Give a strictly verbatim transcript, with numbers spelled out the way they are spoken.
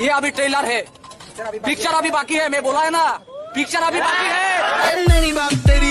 ये अभी ट्रेलर है, पिक्चर अभी बाकी है। मैं बोला है ना, पिक्चर अभी बाकी है।